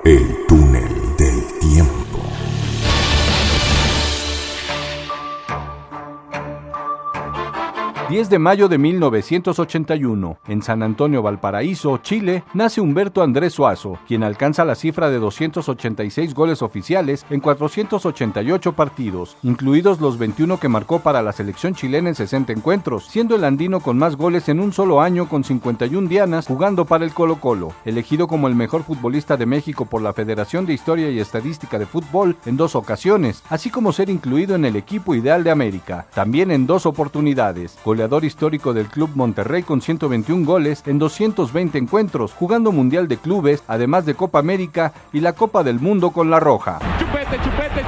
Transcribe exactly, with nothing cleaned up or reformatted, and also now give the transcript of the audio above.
El túnel del tiempo. diez de mayo de mil novecientos ochenta y uno, en San Antonio, Valparaíso, Chile, nace Humberto Andrés Suazo, quien alcanza la cifra de doscientos ochenta y seis goles oficiales en cuatrocientos ochenta y ocho partidos, incluidos los veintiuno que marcó para la selección chilena en sesenta encuentros, siendo el andino con más goles en un solo año con cincuenta y una dianas jugando para el Colo-Colo, elegido como el mejor futbolista de México por la Federación de Historia y Estadística de Fútbol en dos ocasiones, así como ser incluido en el equipo ideal de América, también en dos oportunidades. Goleador histórico del Club Monterrey con ciento veintiún goles en doscientos veinte encuentros, jugando Mundial de Clubes, además de Copa América y la Copa del Mundo con la Roja. Chupete, chupete,